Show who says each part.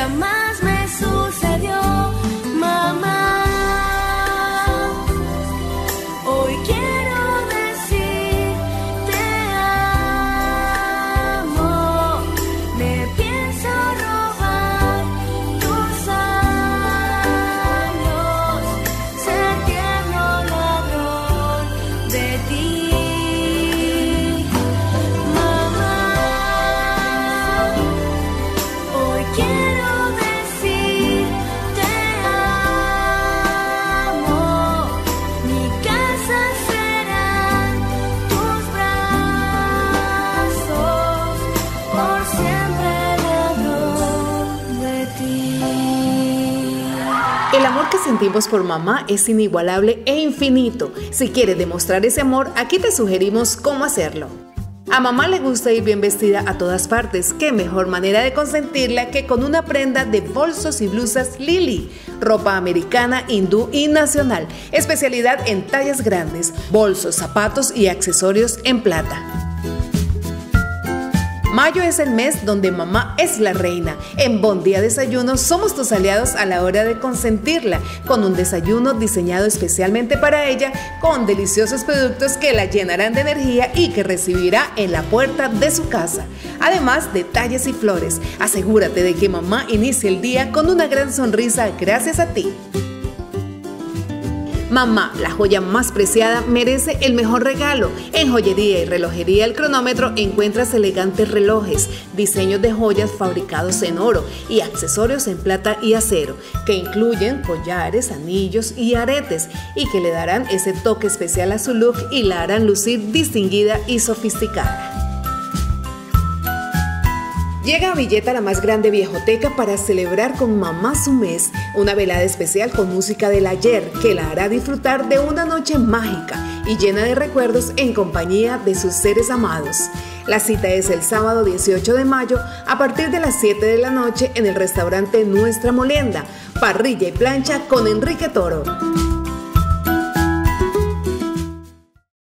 Speaker 1: jamás me sucedió, mamá. Hoy quiero decir te amo. Me pienso robar tus años, ser tierno ladrón de ti. Mamá, hoy quiero decir te amo. Mi casa serán tus brazos, por siempre ladrón de ti.
Speaker 2: El amor que sentimos por mamá es inigualable e infinito. Si quieres demostrar ese amor, aquí te sugerimos cómo hacerlo. A mamá le gusta ir bien vestida a todas partes. ¿Qué mejor manera de consentirla que con una prenda de bolsos y blusas Lily? Ropa americana, hindú y nacional. Especialidad en tallas grandes, bolsos, zapatos y accesorios en plata. Mayo es el mes donde mamá es la reina. En Bon Día Desayunos somos tus aliados a la hora de consentirla, con un desayuno diseñado especialmente para ella, con deliciosos productos que la llenarán de energía y que recibirá en la puerta de su casa. Además, detalles y flores. Asegúrate de que mamá inicie el día con una gran sonrisa gracias a ti. Mamá, la joya más preciada, merece el mejor regalo. En Joyería y Relojería El Cronómetro encuentras elegantes relojes, diseños de joyas fabricados en oro y accesorios en plata y acero, que incluyen collares, anillos y aretes, y que le darán ese toque especial a su look y la harán lucir distinguida y sofisticada. Llega a Villeta la más grande viejoteca para celebrar con mamá su mes, una velada especial con música del ayer que la hará disfrutar de una noche mágica y llena de recuerdos en compañía de sus seres amados. La cita es el sábado 18 de mayo a partir de las 7 de la noche en el restaurante Nuestra Molienda, parrilla y plancha con Enrique Toro.